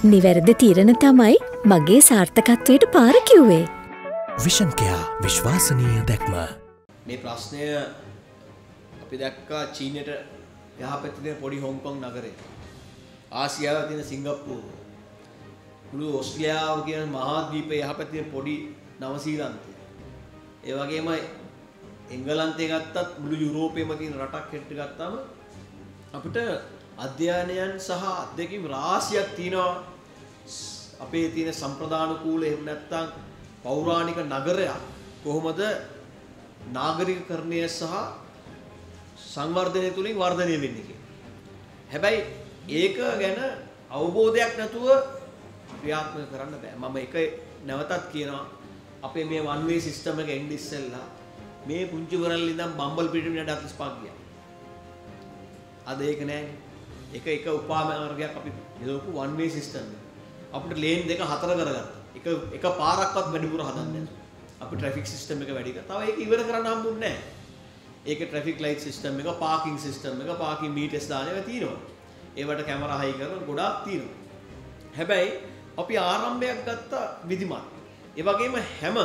නිවැරදි තීරණ තමයි මගේ සාර්ථකත්වයට පාර කිව්වේ. විෂන් කෙයා විශ්වාසනීය දැක්ම. මේ ප්‍රශ්නය අපි දැක්කා චීනයට යහපැත්තේ තියෙන පොඩි හොංකොං නගරේ. ආසියාවේ තියෙන සිංගප්පූරු. මුළු ඕස්ට්‍රේලියාව කියන මහාද්වීපයේ යහපැත්තේ තියෙන පොඩි නවසීලන්තය. ඒ වගේම එංගලන්තය ගත්තත් මුළු යුරෝපයේම තියෙන රටක් හෙට්ට ගත්තාම අපිට අධ්‍යයනයන් සහ අත්දැකීම් රාශියක් තියෙනවා. අපේ තියෙන සම්ප්‍රදානුකූල එහෙම නැත්නම් පෞරාණික නගරයක් කොහොමද නාගරිකකරණය සහ සංවර්ධනය තුලින් වර්ධනය වෙන්නේ කියලා. හැබැයි ඒක ගැන අවබෝධයක් නැතුව ක්‍රියාත්මක කරන්න බෑ. මම එක නැවතත් කියනවා අපේ මේ one way system එක එන්න ඉස්සෙල්ලා මේ පුංචි වරල්ලි ඉඳන් බම්බල් පිටින් යන 45 ගියා. අද ඒක නෑනේ. එක උපාමාර්ගයක් අපි යොදවපු one way system එක. අපිට ලේන් දෙක හතර කරගත්තා. එක පාරක්වත් වැඩිපුර හදන්නේ නැහැ. අපි ට්‍රැෆික් සිස්ටම් එක වැඩි කරා. තව ඒක ඉවර කරන්න හම්බුන්නේ නැහැ. ඒක ට්‍රැෆික් ලයිට් සිස්ටම් එක, පාකින් සිස්ටම් එක, පාකින් මීටර්ස් දාන ඒවා තියෙනවා. ඒවට කැමරා හයි කරන ගොඩාක් තියෙනවා. හැබැයි අපි ආරම්භයක් ගත්ත විධිමත්. ඒ වගේම හැම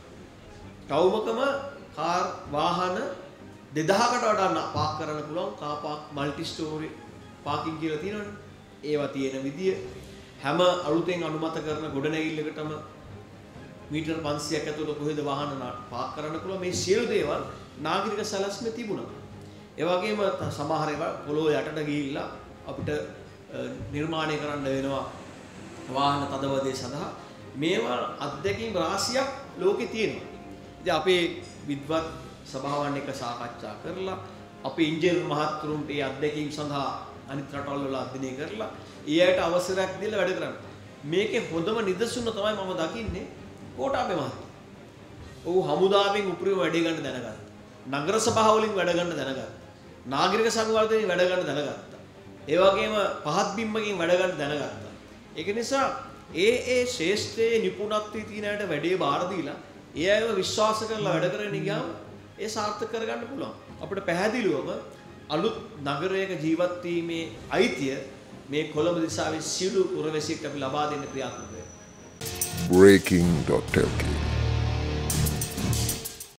ටවුමකම කාර් වාහන 2000කට වඩා පාක් කරන්න පුළුවන් car park multi storey parking කියලා තියෙනවනේ. ඒවා තියෙන විදිය හැම අලුතෙන් අනුමත කරන ගොඩනැගිල්ලකටම මීටර් 500ක් ඇතුළත කොහෙද වාහන පාක් කරන්න පුළුවන්. මේ සියලු දේවල් නාගරික සැලැස්ම තිබුණා. ඒ වගේම සමහර ඒවා පොළොව යටට ගිහිල්ලා අපිට නිර්මාණය කරන්න වෙනවා වාහන තදවදේ සඳහා. මේවා අත්දැකීම් රාශියක් ලෝකේ තියෙනවා. ඉතින් අපේ විද්වත් සභාවන් එක සාකච්ඡා කරලා අපේ ඉංජිනේරු මහත්තුරුන්ට මේ අත්දැකීම් සඳහා අනිත් රටවල් වල අධ්‍යයනය කරලා ඊයට අවසරයක් දීලා වැඩ කරන්න. මේකේ හොඳම නිදසුන තමයි මම දකින්නේ කොටාබේ මහත්තයා. ඔහු හමුදාවෙන් උපරිම වැඩ ගන්න දැනගත්තා. නගර සභාව වලින් වැඩ ගන්න දැනගත්තා. නාගරික සංවර්ධනයෙන් වැඩ ගන්න දැනගත්තා. ඒ වගේම පහත් බිම්මකින් වැඩ ගන්න දැනගත්තා. ඒක නිසා ඒ ශ්‍රේෂ්ඨයේ නිපුණත්වයේ තියෙන අයට වැඩේ බාර දීලා ඒ අයව විශ්වාස කරලා වැඩ කරගෙන ගියාම ඒ සාර්ථක කරගන්න පුළුවන්. අපිට පැහැදිලිවම අලුත් නගරයක ජීවත් වීමේ අයිතිය මේ කොළඹ දිසාවේ සියලු පුරවැසියෙක්ට අපි ලබා දෙන්න ක්‍රියාත්මක වෙනවා. breaking.lk